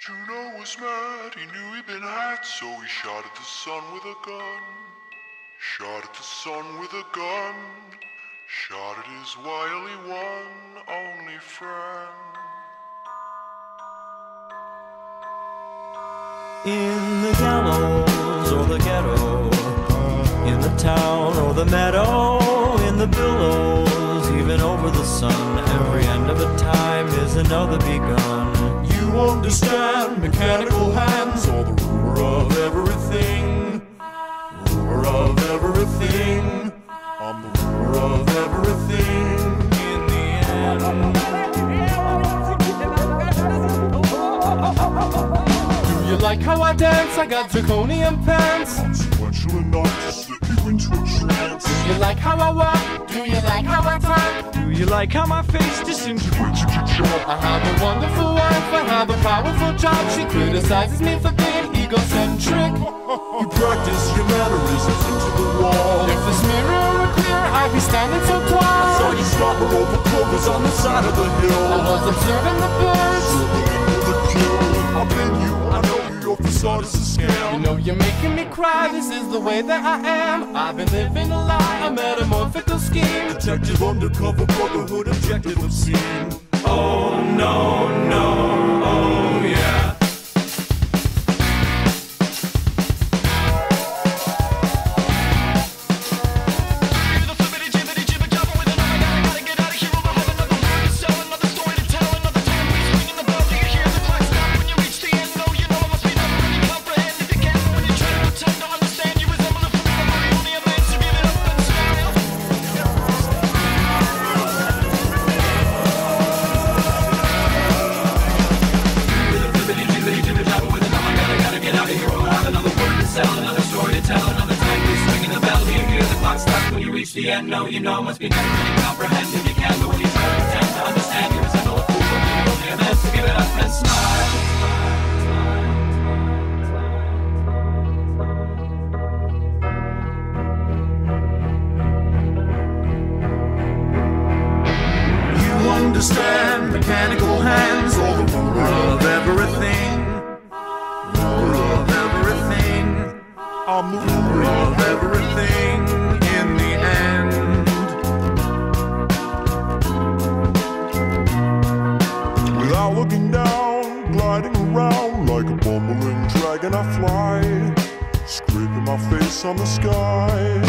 Juno was mad, he knew he'd been had, so he shot at the sun with a gun. Shot at the sun with a gun. Shot at his wily one, only friend. In the gallows or the ghetto, in the town or the meadow, in the billows, even over the sun, every end of a time is another begun. You understand mechanical hands, or the ruler of everything. Ruler of everything. I'm the ruler of everything in the end. Do you like how I dance? I got draconian pants. Consequential enough to slip you into a trance. Do you like how I walk? Do you like how I talk? Do you like how my face disintegrates at your jaw? I have a wonderful wife, I have a powerful job. She criticizes me for being egocentric. You practice your mannerisms into the wall. If this mirror were clear, I'd be standing so tall. I saw you slobber over clovers on the side of the hill. I was observing the birds. I've been you, I know you, your facade is a scam. You know you're making me cry, this is the way that I am. I've been living a lie, a metamorphical scheme. Detective undercover, brotherhood, objective obscene. Oh no, no, oh yeah. The end, no, you know, must be never really comprehend. If you can, but when you try to pretend to understand, you resemble a fool, but you only are meant to give it up and smile. You understand mechanical hands, or the ruler of everything. Ruler of everything. I'm the ruler of everything. Looking down, gliding around like a bumbling dragon I fly, scraping my face on the sky.